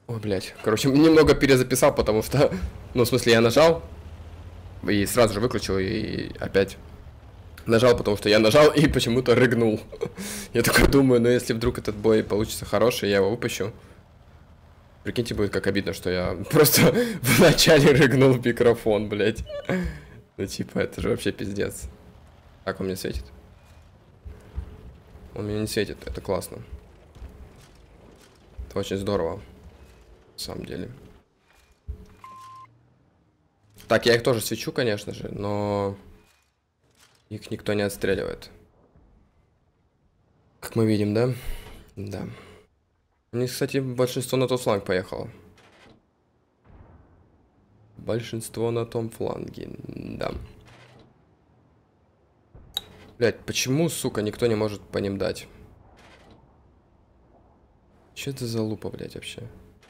Ой, блядь. Короче, немного перезаписал, потому что... Ну, в смысле, я нажал. И сразу же выключил, и опять нажал, потому что я нажал и почему-то рыгнул. Я такой думаю, ну если вдруг этот бой получится хороший, я его выпущу. Прикиньте, будет как обидно, что я просто вначале рыгнул в микрофон, блядь. Ну типа, это же вообще пиздец. Как он мне светит? Он мне не светит, это классно. Это очень здорово. На самом деле. Так, я их тоже свечу, конечно же, но... Их никто не отстреливает. Как мы видим, да? Да. У них, кстати, большинство на тот фланг поехало. Большинство на том фланге, да. Блять, почему, сука, никто не может по ним дать? Че это за лупа, блять, вообще?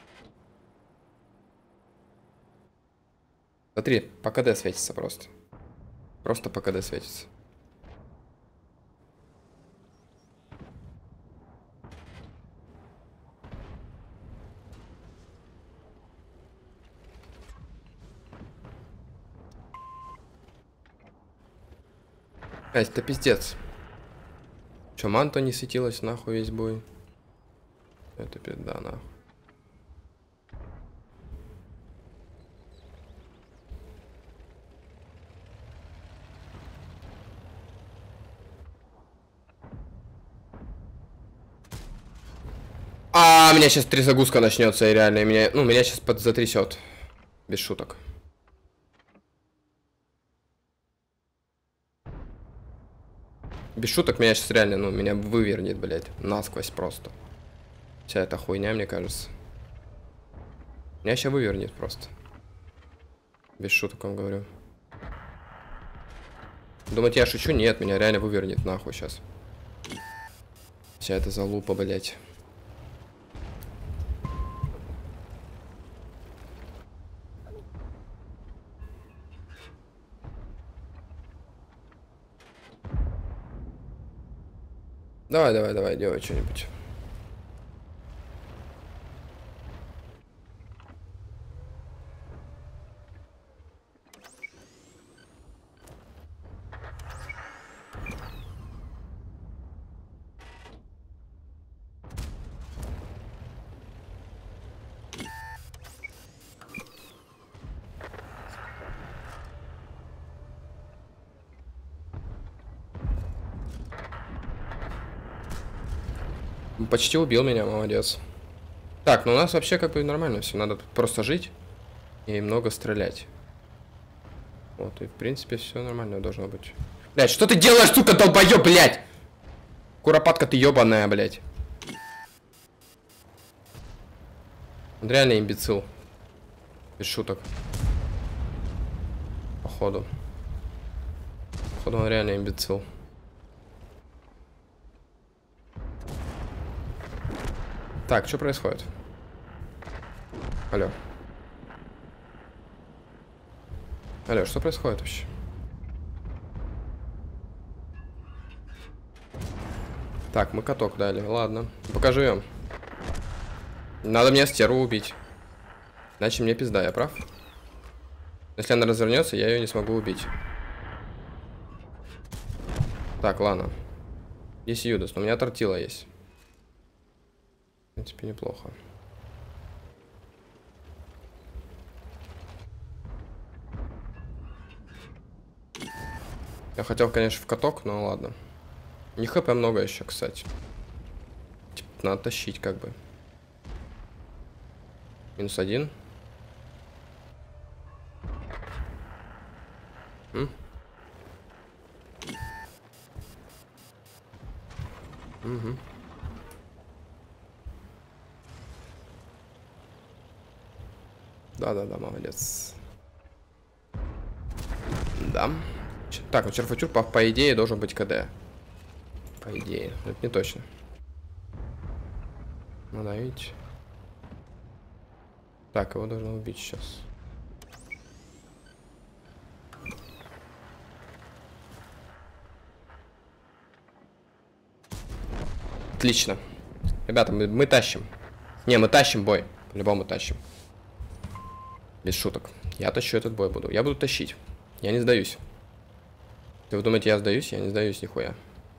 Смотри, по КД светится просто. Просто по КД светится. Это пиздец. Че, манта не светилась нахуй весь бой? Это пизда нахуй. А, меня сейчас трясогузка начнется, и реально меня сейчас затрясет. Без шуток. Без шуток меня сейчас реально, меня вывернет, блядь, насквозь просто. Вся эта хуйня, мне кажется. Меня сейчас вывернет просто. Без шуток вам говорю. Думаете, я шучу? Нет, меня реально вывернет нахуй сейчас. Вся эта залупа, блядь. Давай, делай что-нибудь. Почти убил меня, молодец. Так, ну у нас вообще как бы нормально все. Надо просто жить и много стрелять. Вот, и в принципе все нормально должно быть. Блять, что ты делаешь, сука, долбоёб, блять? Куропатка ты ебаная, блять. Он реально имбецил. Без шуток. Походу. Походу он реально имбецил. Так, что происходит? Алло. Алло, что происходит вообще? Так, мы каток дали. Ладно. Покажи им. Надо мне стерву убить. Иначе мне пизда, я прав? Если она развернется, я ее не смогу убить. Так, ладно. Есть Юдас, но у меня тортила есть. В принципе, неплохо. Я хотел, конечно, в каток, но ладно. Не хп много еще, кстати. Типа, надо тащить, как бы. -1. Угу. Да, молодец. Да. Так, ну черфачур по идее должен быть КД. По идее. Это не точно. Надо видеть. Так, его должно убить сейчас. Отлично. Ребята, мы тащим. Не, мы тащим бой. По-любому тащим. Без шуток. Я тащу этот бой буду. Я буду тащить. Я не сдаюсь. Если вы думаете, я сдаюсь? Я не сдаюсь нихуя.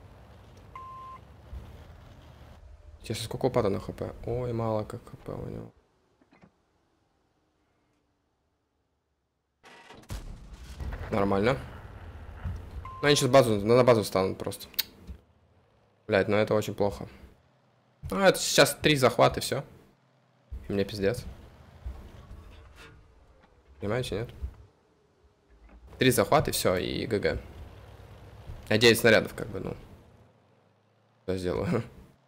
Интересно, сколько упада на хп? Ой, мало как хп у него. Нормально. Ну, они сейчас на базу встанут просто. Блять, ну это очень плохо. Ну, это сейчас 3 захвата и все. И мне пиздец. Понимаете, нет? 3 захвата и все, и ГГ. А 9 снарядов, как бы, ну. Что я сделаю?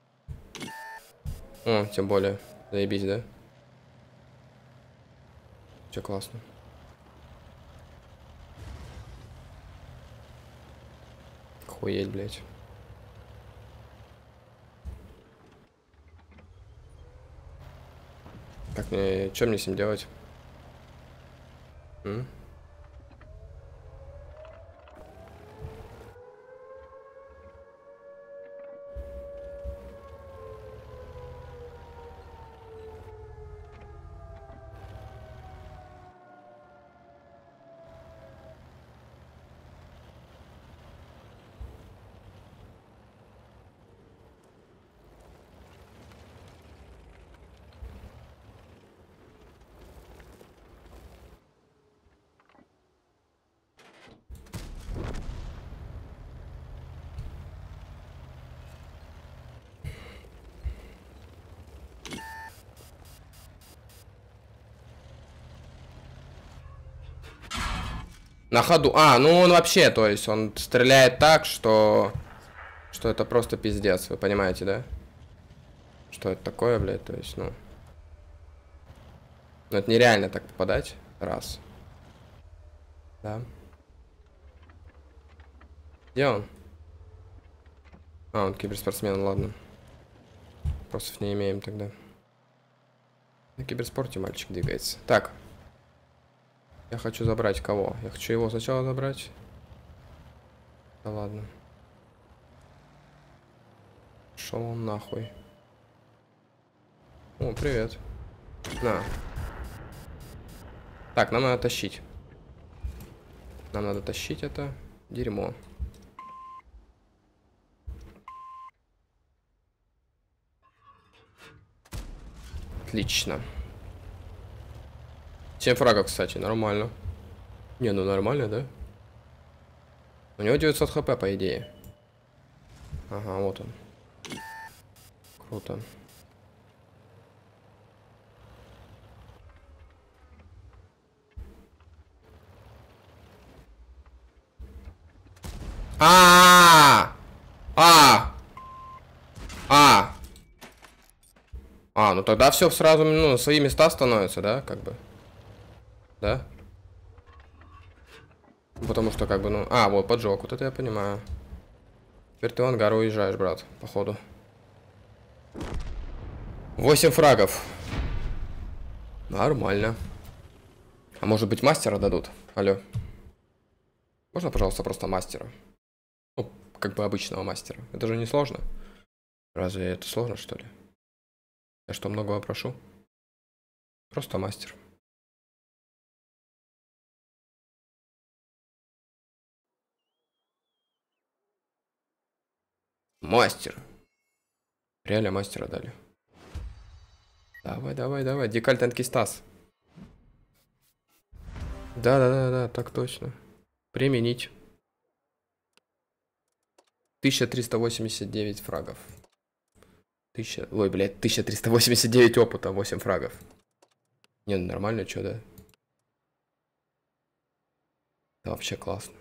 О, тем более. Заебись, да? Все классно. Охуеть, блядь. Так, мне... Что мне с ним делать? На ходу. А, ну он вообще, то есть, он стреляет так, что это просто пиздец, вы понимаете, да? Что это такое, блядь, то есть, ну... Ну, это нереально так попадать. Раз. Да. Где он? А, он киберспортсмен, ладно. Вопросов не имеем тогда. На киберспорте мальчик двигается. Так. Я хочу забрать кого? Я хочу его сначала забрать. Да ладно. Шел он нахуй. О, привет. На. Так, нам надо тащить. Нам надо тащить это дерьмо. Отлично. 7 фрагов, кстати, нормально. Не, ну нормально, да? У него 900 хп, по идее. Ага, вот он. Круто. Ну тогда все сразу, ну, свои места становятся, да, как бы. Да? Потому что, как бы, ну... А, вот, поджог, вот это я понимаю. Теперь ты в ангар уезжаешь, брат, походу. 8 фрагов. Нормально. А может быть мастера дадут? Алло. Можно, пожалуйста, просто мастера? Ну, как бы обычного мастера. Это же не сложно. Разве это сложно, что ли? Я что, многого прошу? Просто мастер. Мастер. Реально мастера дали. Давай, давай, давай. Декаль танкистас. Да, так точно. Применить. 1389 фрагов. Ой, блядь, 1389 опыта, 8 фрагов. Не, ну нормально, чё, да? Это вообще классно.